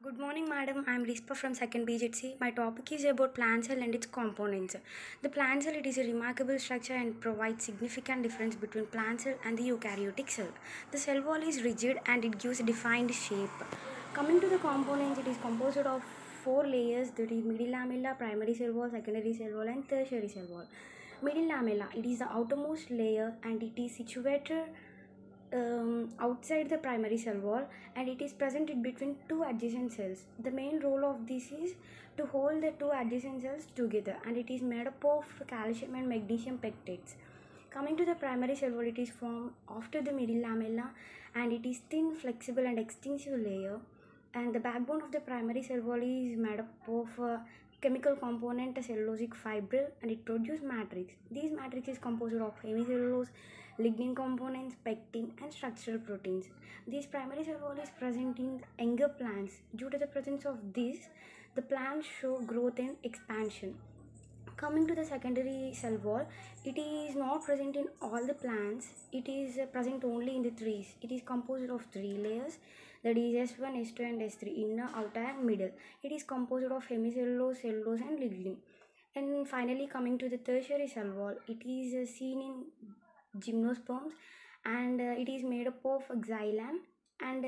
Good morning, madam. I am Rispa from 2nd BJC. My topic is about plant cell and its components. The plant cell, it is a remarkable structure and provides significant difference between plant cell and the eukaryotic cell. The cell wall is rigid and it gives a defined shape. Coming to the components, it is composed of four layers, that is middle lamella, primary cell wall, secondary cell wall and tertiary cell wall. Middle lamella, it is the outermost layer and it is situated outside the primary cell wall, and it is present in between two adjacent cells. The main role of this is to hold the two adjacent cells together, and it is made up of calcium and magnesium peptides. Coming to the primary cell wall, it is formed after the middle lamella and it is thin, flexible and extensive layer, and the backbone of the primary cell wall is made up of chemical component cellulosic fibril, and it produces matrix. These matrix is composed of hemicellulose, lignin components, pectin and structural proteins. This primary cell wall is present in younger plants. Due to the presence of this, the plants show growth and expansion. Coming to the secondary cell wall, it is not present in all the plants. It is present only in the trees. It is composed of three layers, that is S1, S2 and S3, inner, outer and middle. It is composed of hemicellulose, cellulose and lignin. And finally, coming to the tertiary cell wall, it is seen in gymnosperms, and it is made up of xylem and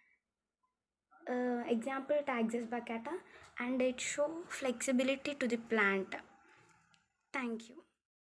example Taxus baccata, and it show flexibility to the plant. Thank you.